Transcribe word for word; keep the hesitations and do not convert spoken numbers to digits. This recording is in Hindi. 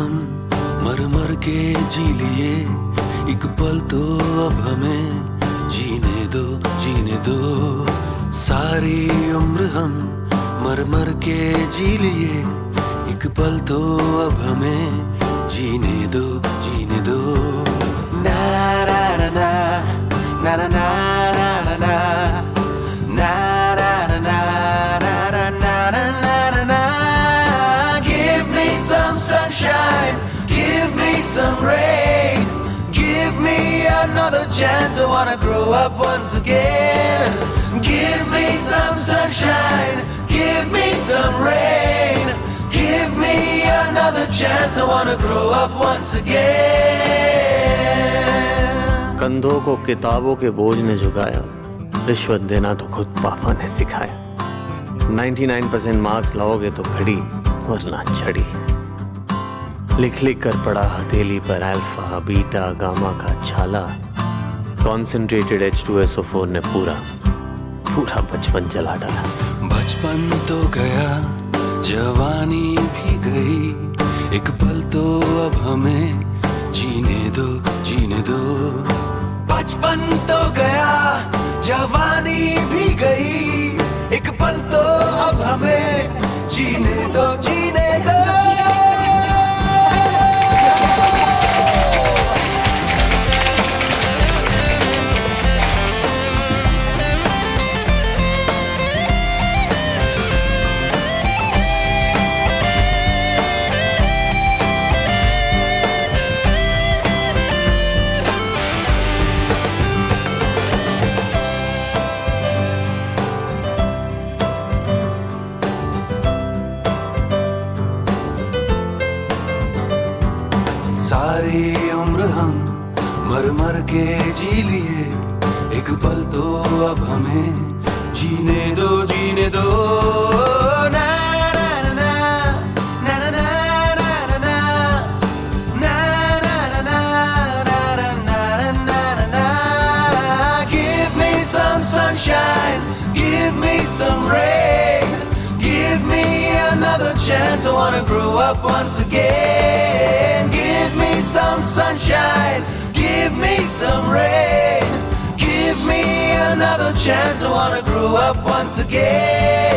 हम मर मर के जी लिए, एक पल तो अब हमें जीने दो, जीने दो। सारी उम्र हम मर मर के जी लिए, एक पल तो अब हमें जीने दो, जीने दो। ना ना ना ना ना ना ना ना ना ना ना ना ना ना ना। Give me some sunshine, give me some rain, give me another chance. I wanna grow up once again. Give me some sunshine, give me some rain, give me another chance. I wanna grow up once again. कंधों को किताबों के बोझ ने झुकाया, रिश्वत देना तो खुद पापा ने सिखाया। निन्यानवे परसेंट मार्क्स लाओगे तो घड़ी वरना छड़ी। लिख लिख कर पढ़ा हथेली पर अल्फा बीटा गामा का छाला। Concentrated H two S O four ने पूरा पूरा बचपन जला डाला। बचपन तो गया, जवानी भी गई, एक पल तो अब हमें जीने दो, जीने दो। बचपन तो गया, जवानी भी गई, एक पल तो अब हमें जीने दो, जीने दो। सारी उम्र हम मर मर के जी लिए, एक पल तो अब हमें जीने दो, जीने दो। ना ना ना ना ना ना ना ना ना ना ना ना ना। Give me some sunshine, give me some rain, give me another chance. I wanna grow up once again. Give me some sunshine, give me some rain, give me another chance. I wanna grow up once again.